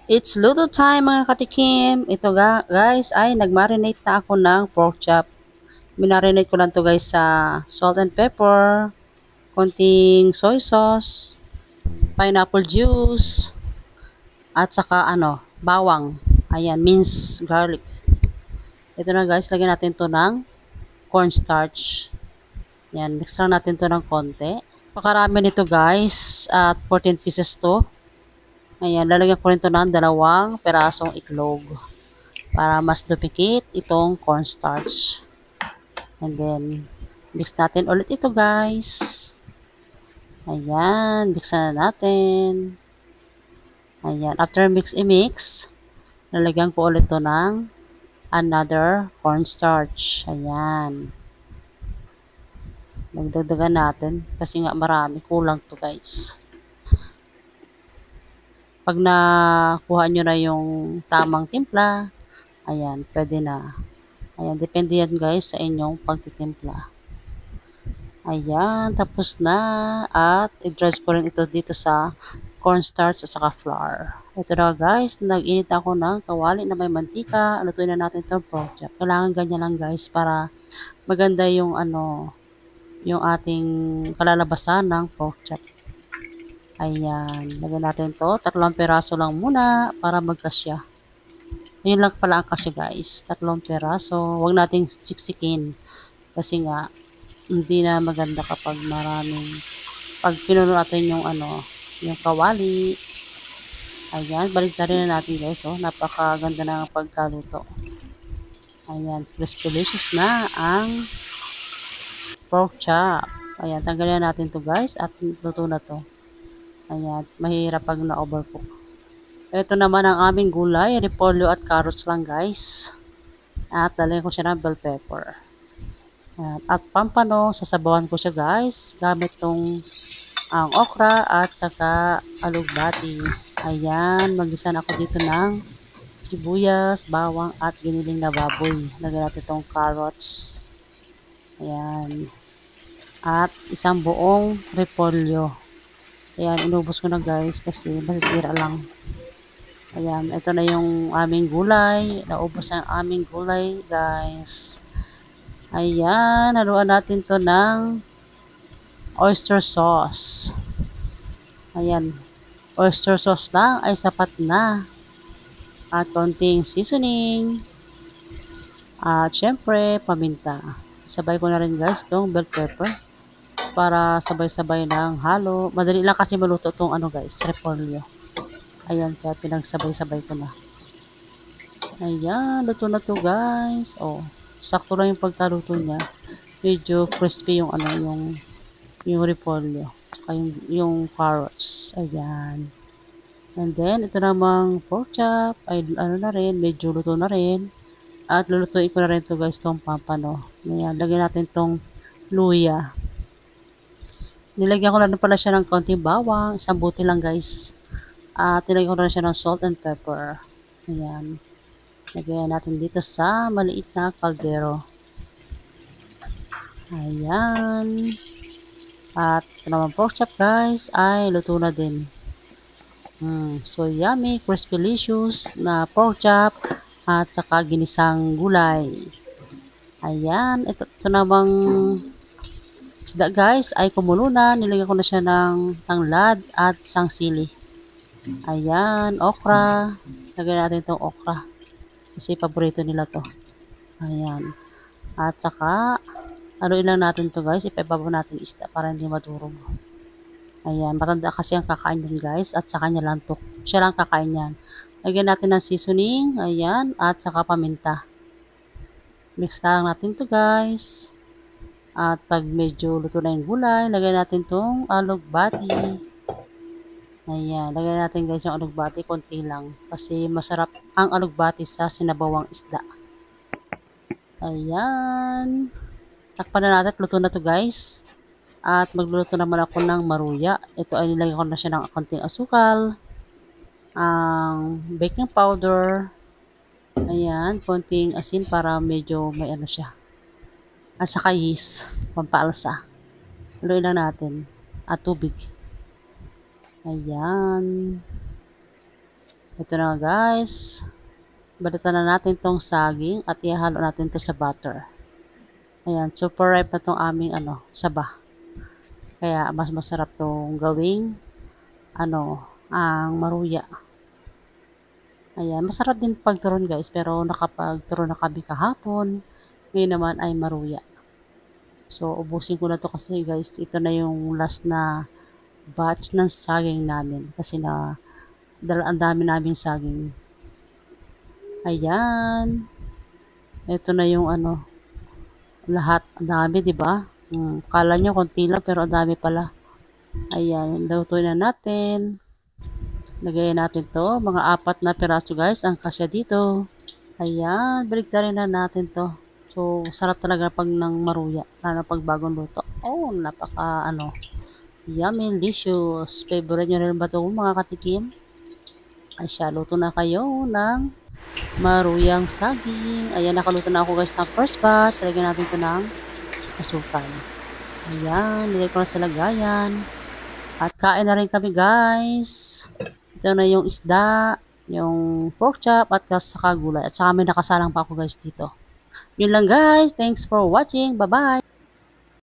It's luto time mga katikim. Ito guys ay nagmarinate na ako ng pork chop. Minarinate ko lang to guys sa salt and pepper, konting soy sauce, pineapple juice, at saka bawang. Ayan, minced garlic. Ito na guys, lagyan natin to ng cornstarch. Yan, mix lang natin to ng konti. Pakarami nito guys, at 14 pieces to. Ayan, lalagyan ko rin to ng 2 pirasong itlog, para mas duplicate itong cornstarch. And then, mix natin ulit ito guys. Ayan, mixan na natin. Ayan, after i-mix, lalagyan ko ulit to ng another cornstarch. Ayan. Nagdagdagan natin kasi nga marami, kulang to guys. Pag nakuha nyo na yung tamang timpla, ayan, pwede na. Ayan, depende yan guys sa inyong pagtitimpla. Ayan, tapos na. At i-dredge ko rin ito dito sa cornstarch at saka flour. Ito na guys, nag-init ako ng kawali na may mantika. Lutuin na natin itong pork chop. Kailangan ganyan lang guys para maganda yung yung ating kalalabasan ng pork chop. Ayan, lagyan natin to. 3 piraso lang muna para magkasya. Ayun lang pala ang kasya guys. 3 piraso. Huwag nating siksikin. Kasi nga, hindi na maganda kapag maraming, pag pinuno natin yung yung kawali. Ayan, baligtarin na natin guys. Oh, napakaganda ng pagkaluto. Ayan, delicious na ang pork chop. Ayan, tanggalin natin to guys at luto na to. Ayan, mahirap pag na-overcook. Ito naman ang aming gulay, repolyo at carrots lang guys. At dalhin ko siya ng bell pepper. At pampano, sasabawan ko siya guys, gamit tong ang okra at saka alugbati. Ayan, mag-isa na ako dito ng sibuyas, bawang at giniling na baboy. Lagyan natin itong carrots. Ayan. At isang buong repolyo. Ayan, inubos ko na guys kasi masisira lang. Ayan, ito na yung aming gulay. Naubos na yung aming gulay guys. Ayan, haluan natin to ng oyster sauce. Ayan, oyster sauce lang ay sapat na. At konting seasoning. At syempre, paminta. Sabay ko na rin guys tong bell pepper para sabay-sabay ng halo. Madali lang kasi maluto tong guys, repolyo. Ayan, kaya pinagsabay-sabay ko na. Ayan, luto na to guys. Oh, sakto lang yung pagkaluto niya. Medyo crispy yung yung repolyo. Tsaka yung carrots. Ayan. And then, ito namang pork chop. Ay, na rin, medyo luto na rin. At lulutuin ko na rin to guys, tong pampano. Ayan, lagyan natin tong luya. Nilagyan ko na rin pala siya ng konting bawang. Isang buti lang guys. At nilagyan ko na rin siya ng salt and pepper. Ayan. Lagyan natin dito sa maliit na kaldero. Ayan. At ito naman pork chop guys ay luto na din. So yummy, crispy delicious na pork chop at saka ginisang gulay. Ayan, ito namang isda guys ay kumulo na. Nilagyan ko na siya ng tanglad at isang sili. Ayan, okra. Lagyan natin itong okra. Kasi paborito nila to. Ayan. At saka, haluin lang natin to guys. Ipababaw natin isda para hindi madurog. Ayan, matanda kasi ang kakain yan guys. At saka niya lang to. Siya lang kakain yan. Lagyan natin ng seasoning. Ayan, at saka paminta. Mix na lang natin to guys. At pag medyo luto na yung gulay, lagyan natin tong alugbati. Ayan, lagyan natin guys yung alugbati, konti lang. Kasi masarap ang alugbati sa sinabawang isda. Ayan. Takpan na natin, luto na to guys. At magluluto naman ako ng maruya. Ito ay nilagyan ko na siya ng konting asukal, ang baking powder, ayan, konting asin para medyo may siya. At saka yeast, pampaalsa. Haluin lang natin. At tubig. Ayan. Ito na guys. Balitan na natin tong saging at ihalo natin to sa butter. Ayan, super ripe na tong aming saba. Kaya mas masarap tong gawing ang maruya. Ayan, masarap din pagturon guys, pero nakapagturon na kami kahapon. Ngayon naman ay maruya. So, ubusin ko na to kasi guys, ito na yung last na batch ng saging namin. Kasi ang dami naming saging. Ayan. Ito na yung lahat. Ang dami, di ba? Kala nyo konti lang, pero ang dami pala. Ayan, lutuin na natin. Lagayan natin to. Mga 4 na piraso guys, ang kasya dito. Ayan, baliktarin na natin to. So, sarap talaga pag nang maruya. Lalo pag bagong luto. Oh, napaka yummy, delicious. Favorite nyo rin ba ito mga katikim? Ay siya, luto na kayo ng maruyang saging. Ayan, nakaluto na ako guys ng first batch. Lagyan natin ito ng asukal. Ayan, nilagay ko na sa lagayan. At kain na rin kami guys. Ito na yung isda, yung pork chop at saka gulay. At saka may nakasalang pa ako guys dito. Yun lang guys. Thanks for watching. Bye-bye.